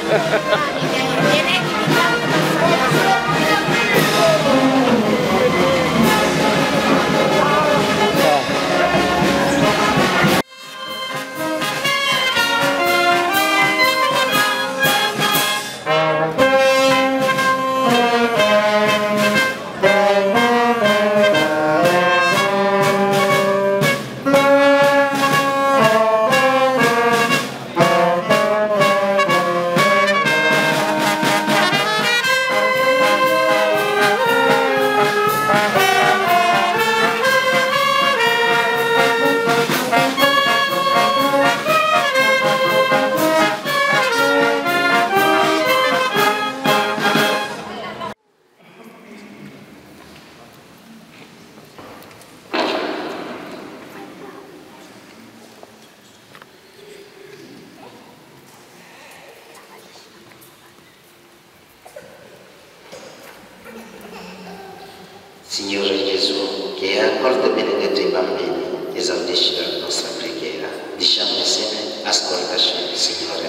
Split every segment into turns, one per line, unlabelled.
Signore Gesù, che hai accolto e benedetto i bambini, esaudisci la nostra preghiera. Diciamo insieme, ascoltaci, Signore.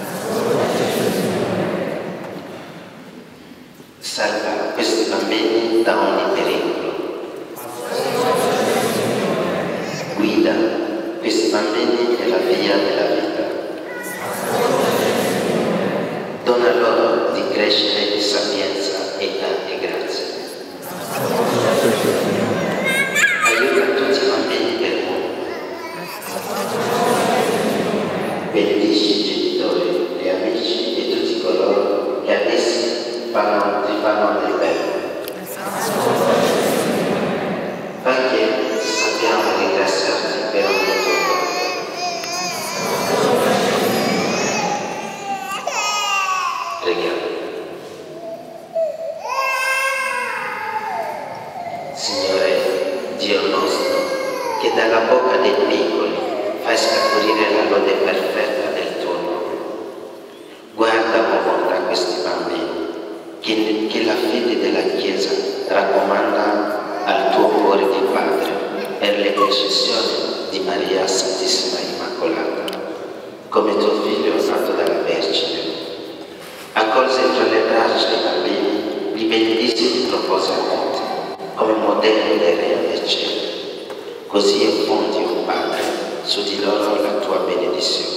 Salva questi bambini da ogni pericolo. Guida questi bambini nella via della vita. Dona loro di crescere in sapienza, età e grazia. Aiuta tutti i bambini del mondo. Benedici i genitori, gli amici e tutti coloro che adesso ti fanno del bene. Fa che sappiamo ringraziarti per ogni tuo dono. Preghiamo. Signore Dio nostro, che dalla bocca dei piccoli fai scaturire la lode perfetta del tuo nome. Guarda con bontà questi bambini, che la fede della Chiesa raccomanda al tuo cuore di Padre per le intercessioni di Maria Santissima Immacolata, come tuo figlio nato dalla Vergine. Accolse tra le braccia i bambini, li benedissi e li propose a tutti, come modello del Regno del Cielo. Così infondi, o Padre, su di loro la tua benedizione.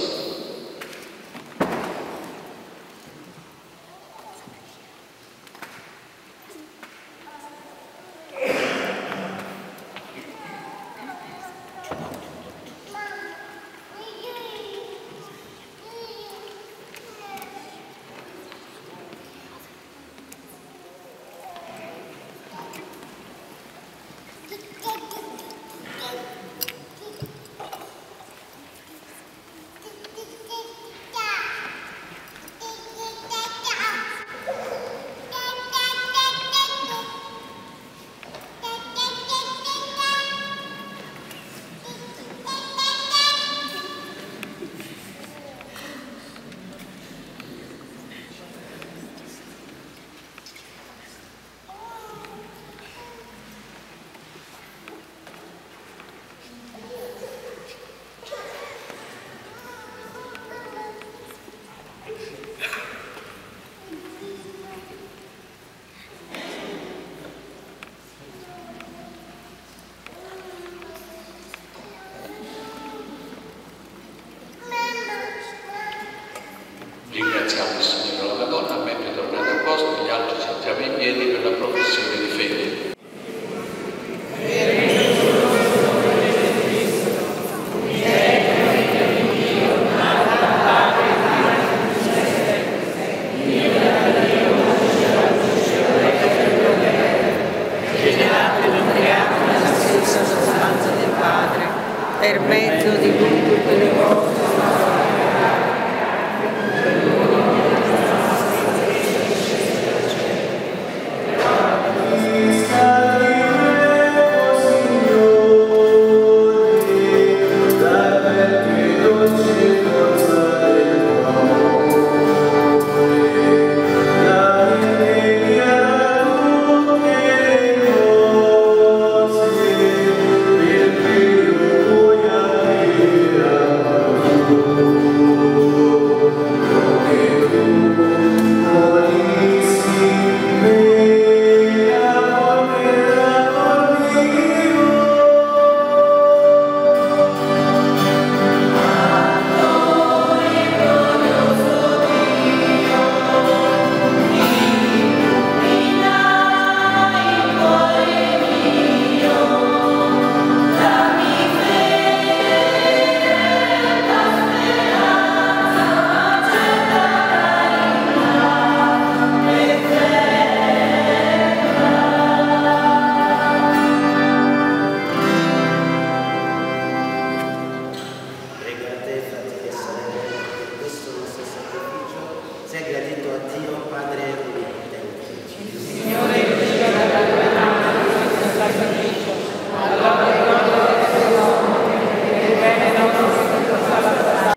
sia gradito a Dio Padre Onnipotente.
Signore, riceva dalla tua mano questo sacrificio, allora e gloria del tuo nome, per il bene nostro e per la salvezza.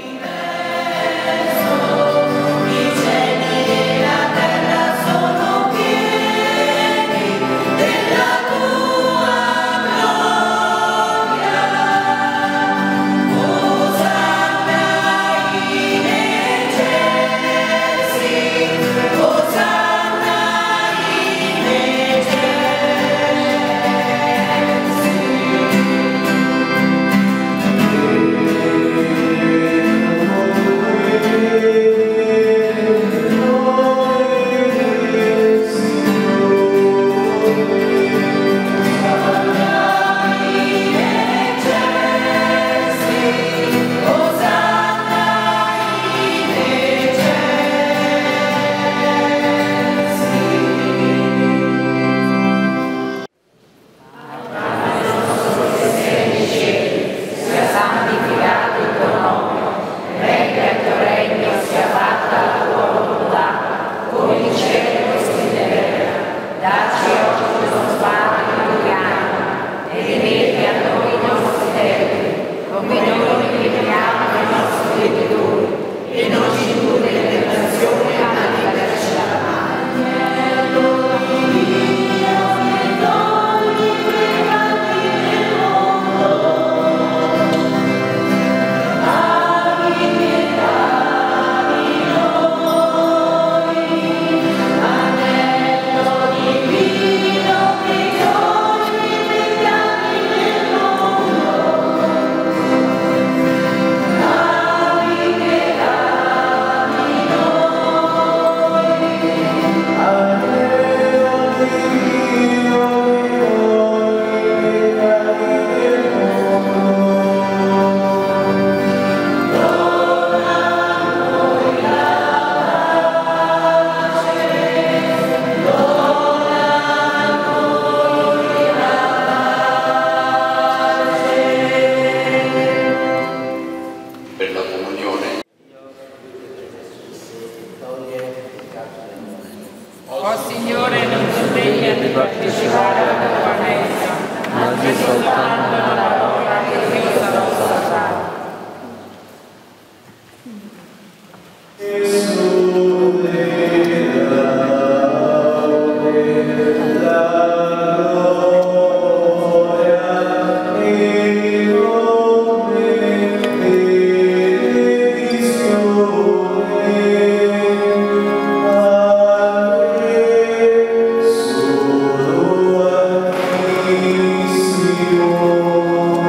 Oh Signore, non ti degna di partecipare alla tua messa, ma di soltanto una parola che io sarò salvato.
Solo a Cristo.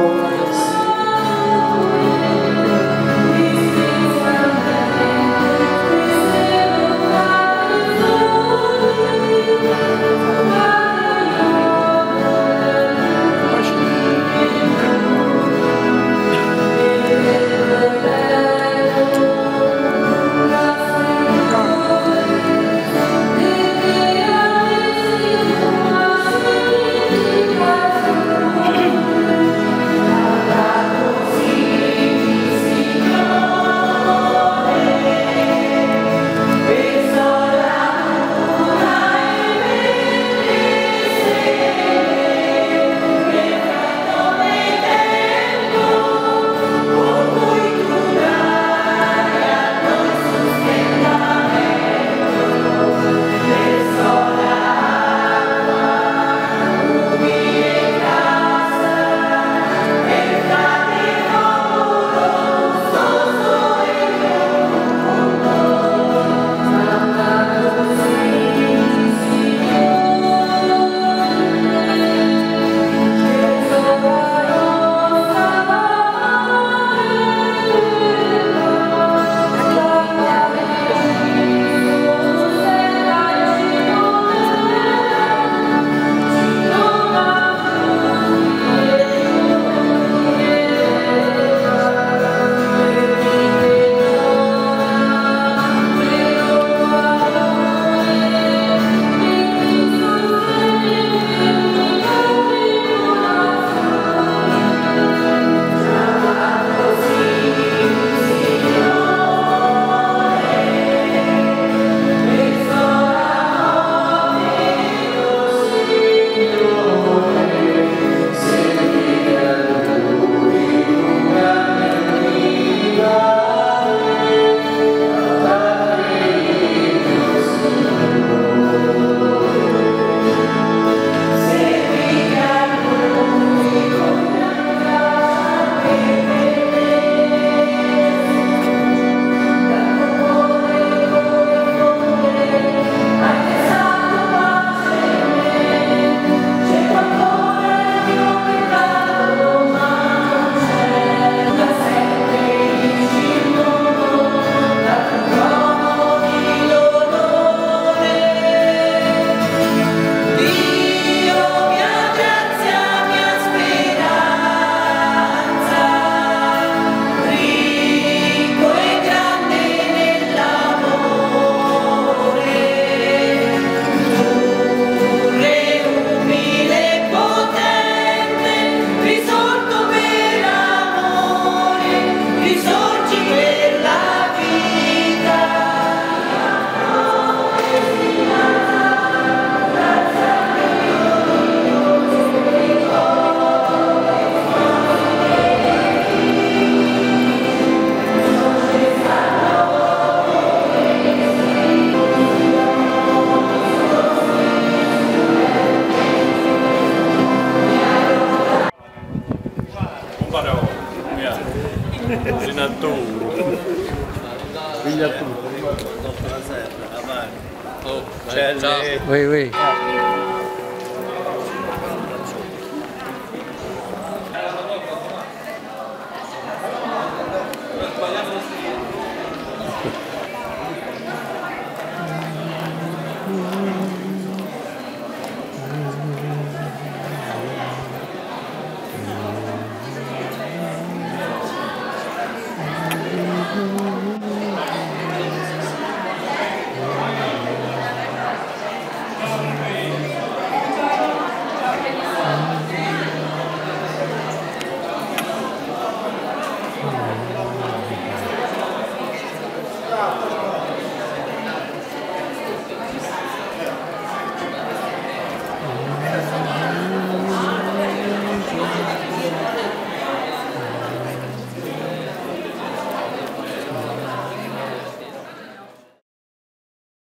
Ciao.
Oui, oui.